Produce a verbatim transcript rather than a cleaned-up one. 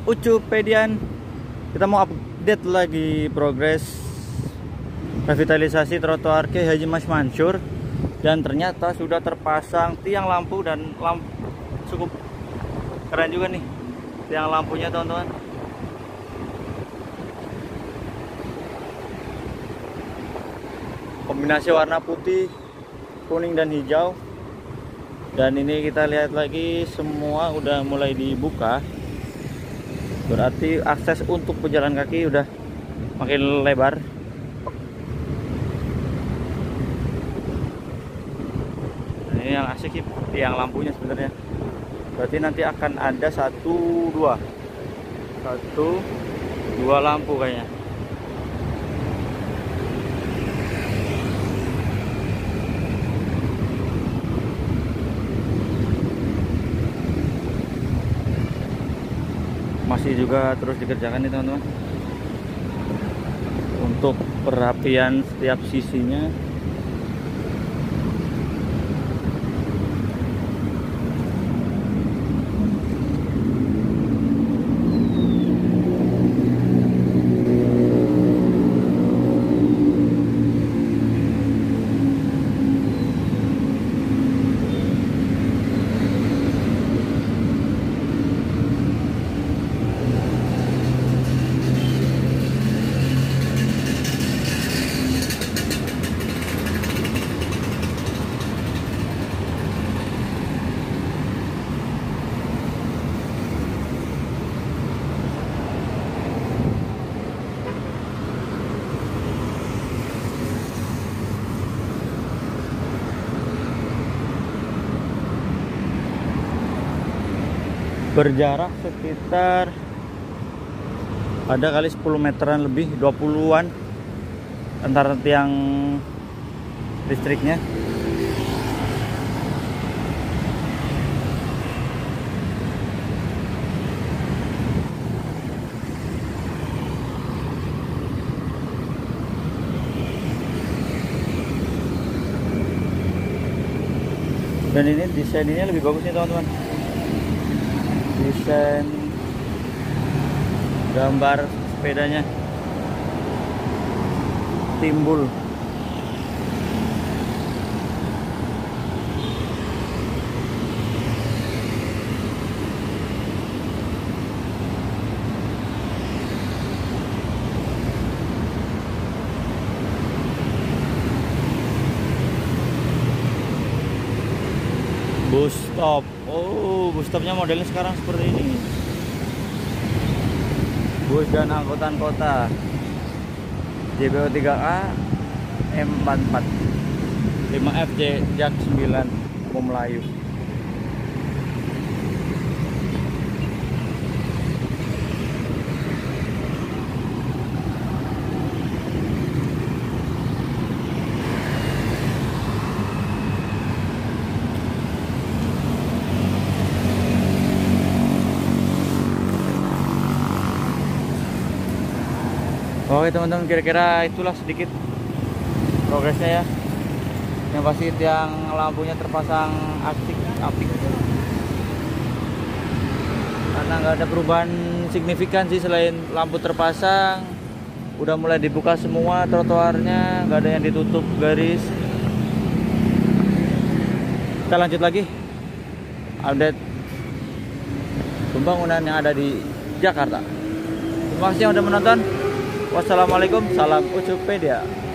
Ucupedian. Kita mau update lagi progres revitalisasi trotoar Kiai Haji Mas Mansur, dan ternyata sudah terpasang tiang lampu dan lampu cukup keren juga nih tiang lampunya, teman-teman. Kombinasi warna putih, kuning dan hijau. Dan ini kita lihat lagi semua udah mulai dibuka. Berarti akses untuk pejalan kaki udah makin lebar. Nah, ini yang asik sih tiang lampunya sebenarnya. Berarti nanti akan ada satu dua satu dua lampu kayaknya. Masih juga terus dikerjakan nih, teman-teman, untuk perapian setiap sisinya. Berjarak sekitar ada kali sepuluh meteran lebih, dua puluhan antara tiang listriknya. Dan ini desain ini lebih bagus nih, teman-teman. Desain gambar sepedanya timbul. Bus stop. Oh, bus stopnya modelnya sekarang seperti ini. Bus dan angkutan kota J B O tiga A M empat empat lima F J Jak sembilan mau Melayu. Oke, teman-teman, kira-kira itulah sedikit progresnya ya. Yang pasti tiang lampunya terpasang asik apik, karena nggak ada perubahan signifikan sih selain lampu terpasang. Udah mulai dibuka semua trotoarnya, nggak ada yang ditutup garis. Kita lanjut lagi update pembangunan yang ada di Jakarta. Terima kasih yang udah menonton. Wassalamualaikum, salam Ucupedia.